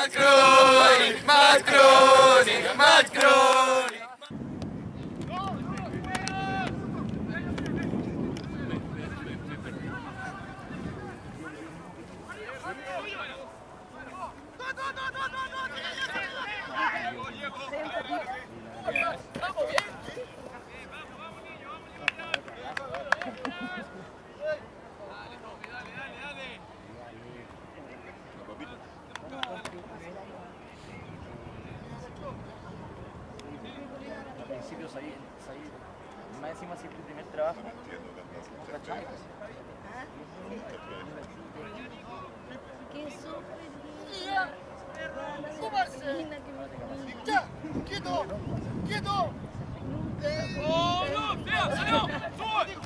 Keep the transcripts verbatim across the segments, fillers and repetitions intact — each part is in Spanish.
Macron, Macron, Macron. Al principio salí, salí, más encima si es tu primer trabajo, ¿cachai? ¡Qué sorprendida! ¡Ya! ¡Quieto! ¡Quieto! ¡Oh, no! ¡Sea! ¡Salió! ¡Sube!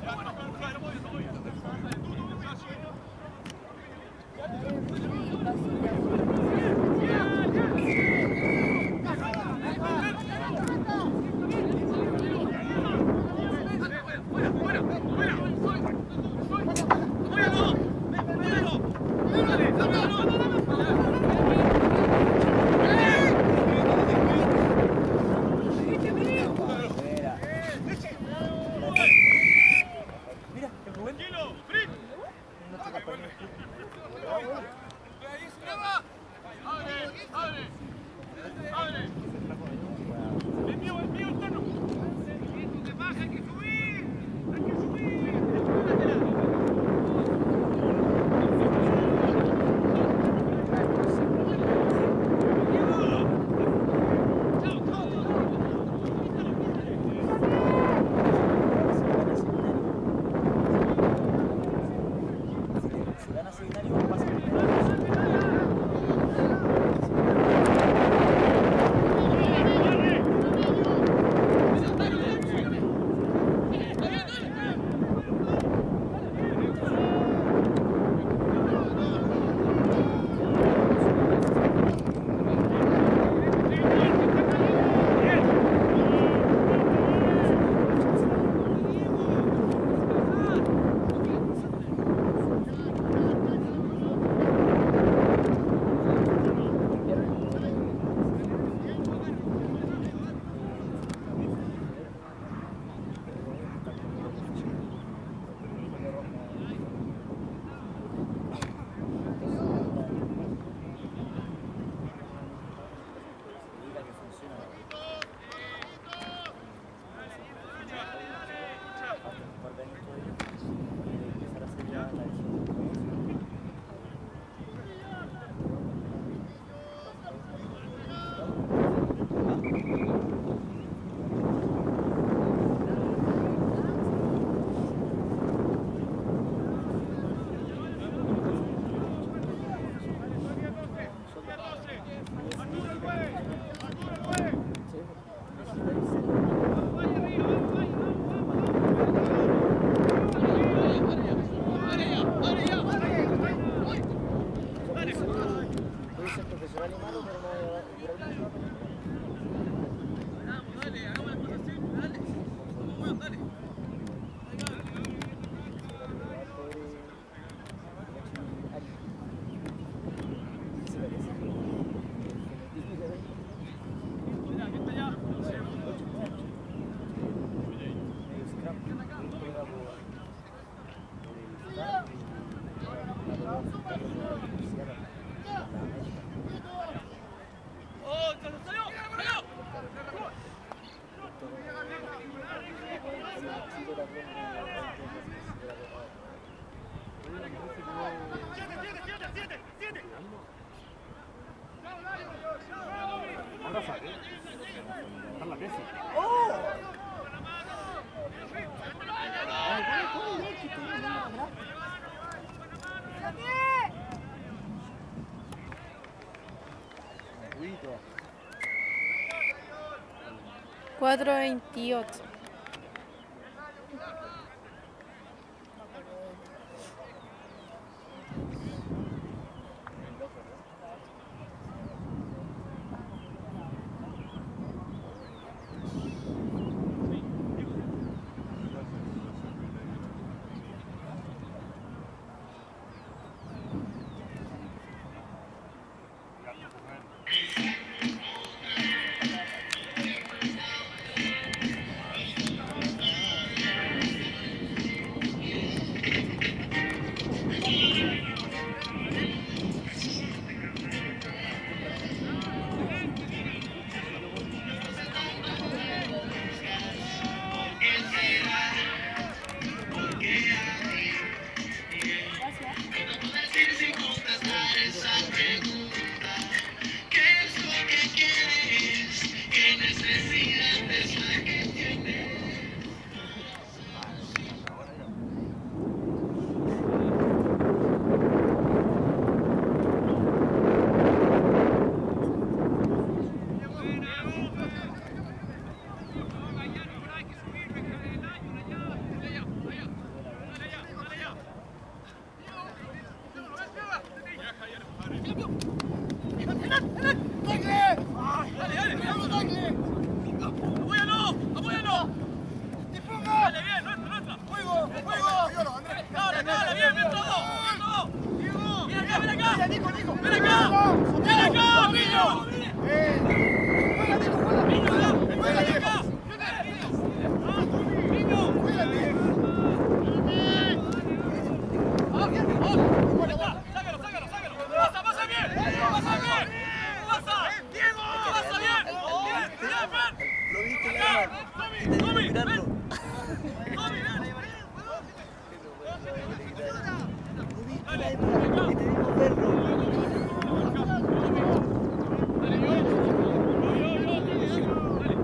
cuatro veintiocho. Bueno. Dale, dale, vamos, dale. Apóyalo, apóyalo. Dale, bien, nuestra, nuestra. Juego, juego. Dale, dale, bien, bien todo. Bien todo. Ven acá, ven acá. Nico, Nico. Ven acá. Ven acá, Niño. Eh. Juega, Nico, juega. Niño, ven Juega, acá. Nico. Niño. Juega, Nico. Sácalo, sácalo, sácalo. Pasa, pasa bien. Pasa bien. Pasa. Diego. Pasa bien. Bien, bien, bien. Lo viste que Acá. mal. Tommy, Tenés que ven. mirarlo. Tommy, ven. Dale, y tenemos que verlo. Dale, yo. Yo, yo, yo. Dale.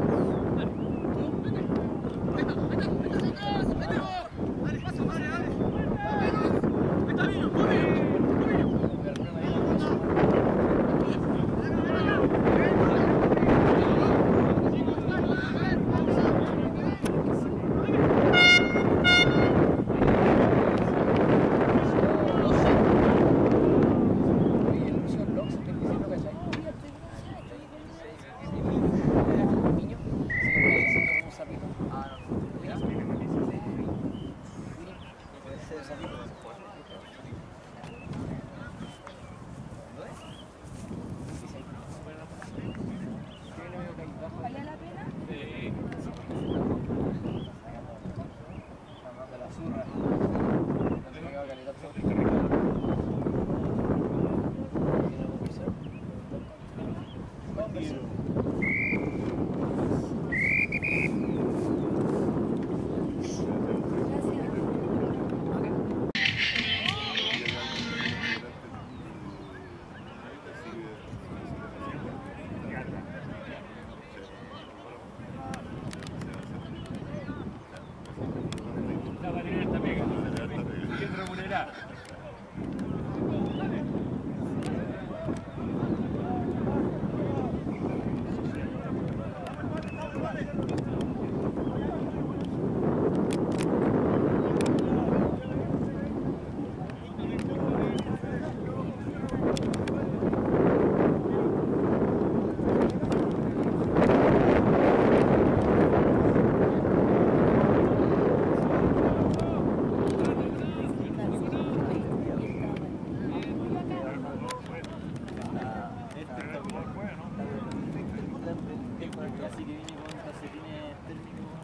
Así que vine con calcetines térmicos,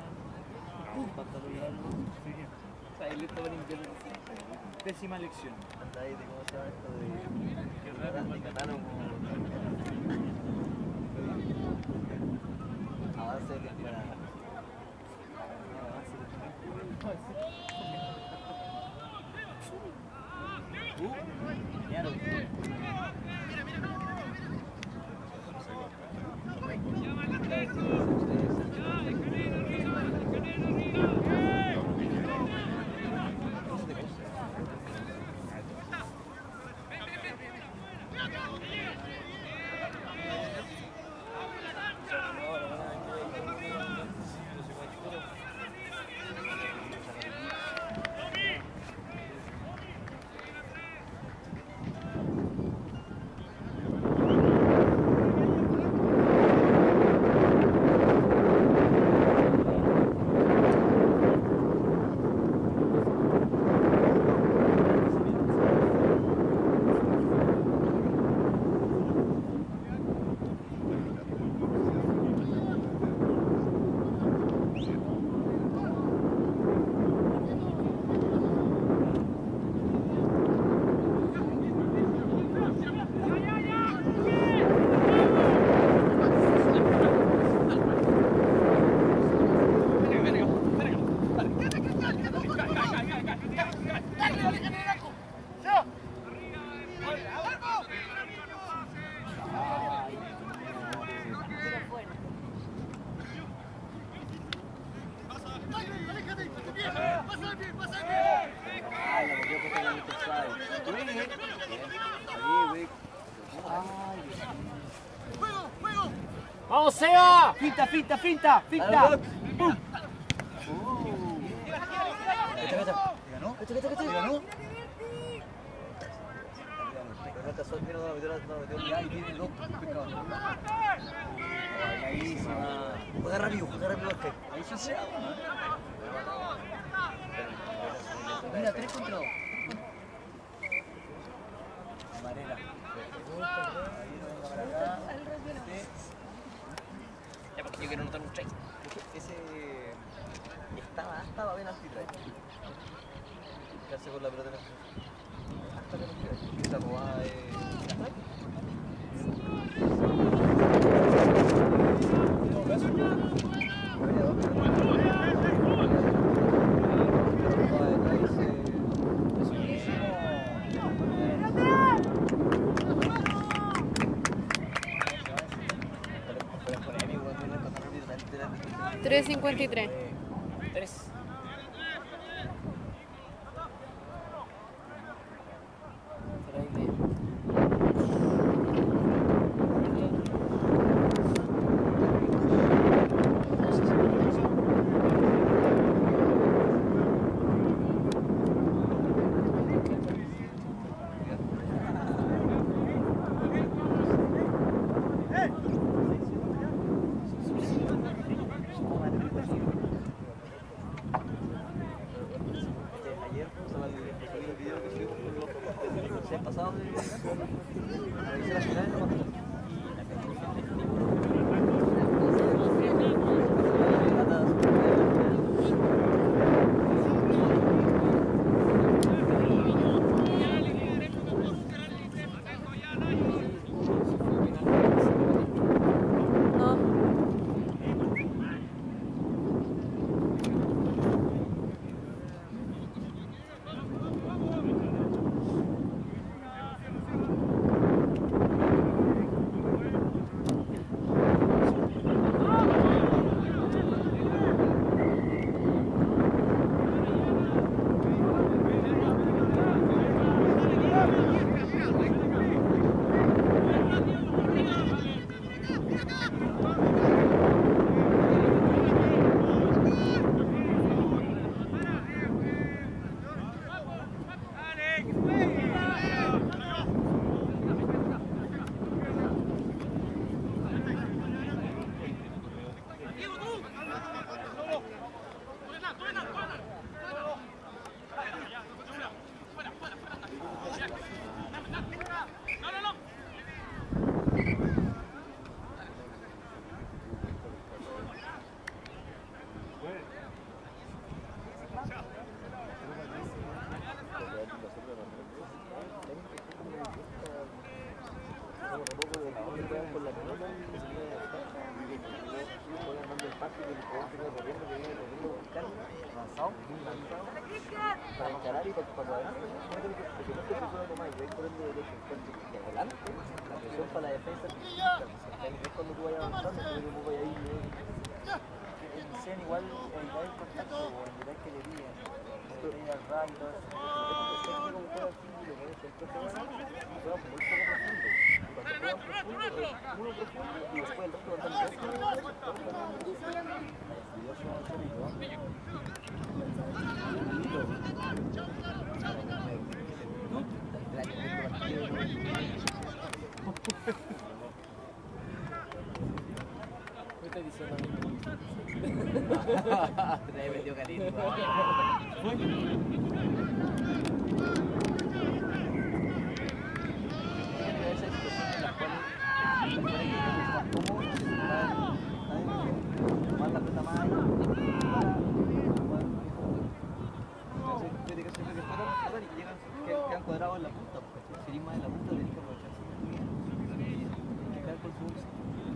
con pantalón largo. O sea, listo para invierno. Pésima lección. Anda ahí de cómo se llama esto de... de catálogo. Avance de temporada. Uh, mierda. ¡Vamos, Seba! ¡Finta, finta, finta! ¡Finta! ¡Pum! ¿Ganó? ¿Ganó? ¿Ganó? Puta, sol, mira, no metió, no metió. Ya, y tiene dos pescados. Juega rápido, juega rápido, Oscar. Ahí sí se mira, tres contra dos. Amarela. Ya, porque yo quiero anotar un trade. Ese estaba, estaba bien arbitraje. Quedarse con la pelota en el hasta que no quiera. Esa jugada es tres cincuenta y tres. tres. Para encarar y para adelante, porque no te presionas nomás, y ahí por el derecho, de adelante, la presión para la defensa es cuando tú vayas avanzando, porque tú vayas ahí y sean igual evitar el contacto o evitar que le digan, que le digan ray y todo eso. Es como fuera así, lo que es el profe bueno, se va muy poco profundo. Y cuando juegan profundo, uno profundo y después el resto va a estar ¿qué estás diciendo? Te he metido cariño. Quedan cuadrados en la punta, porque si eres más en la punta tenés que aprovecharse. Hay que quedar por su bolsa.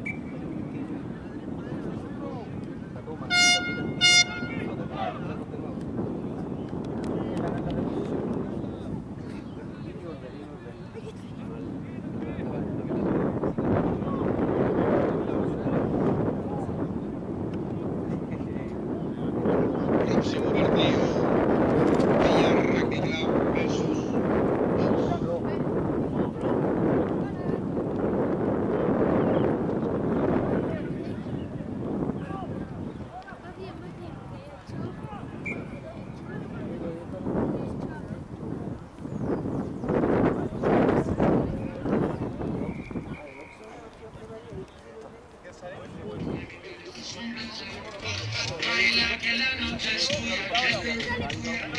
La toma, la mira, no te paras, no te de nuevo. Ganan la reposición. Y volver, y volver. Baila que la noche es tuya.